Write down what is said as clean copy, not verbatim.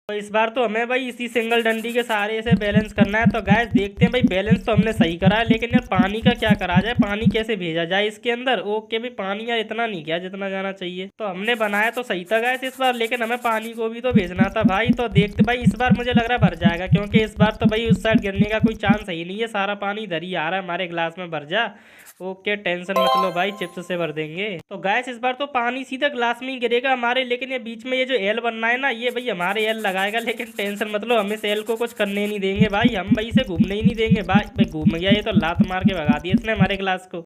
तो इस बार तो हमें भाई इसी सिंगल डंडी के सहारे से बैलेंस करना है। तो गैस देखते हैं भाई, बैलेंस तो हमने सही करा है, लेकिन यार पानी का क्या करा जाए, पानी कैसे भेजा जाए इसके अंदर। ओके भाई, पानी यार इतना नहीं गया जितना जाना चाहिए। तो हमने बनाया तो सही था गैस इस बार, लेकिन हमें पानी को भी तो भेजना था भाई। तो देखते भाई, इस बार मुझे लग रहा है भर जाएगा, क्योंकि इस बार तो भाई उस साइड गिरने का कोई चांस ही नहीं है। सारा पानी इधर ही आ रहा है हमारे गिलास में, भर जा। ओके, टेंशन मत लो भाई, चिप्स से भर देंगे। तो गैस इस बार तो पानी सीधा ग्लास में ही गिरेगा हमारे, लेकिन ये बीच में ये जो एल बनना है ना, ये भाई हमारे एल लगाएगा। लेकिन टेंशन मत लो, हम इस एल को कुछ करने नहीं देंगे भाई, हम भाई इसे घूमने ही नहीं देंगे भाई। भाई घूम गया ये तो, लात मार के भगा दिया इसने हमारे ग्लास को।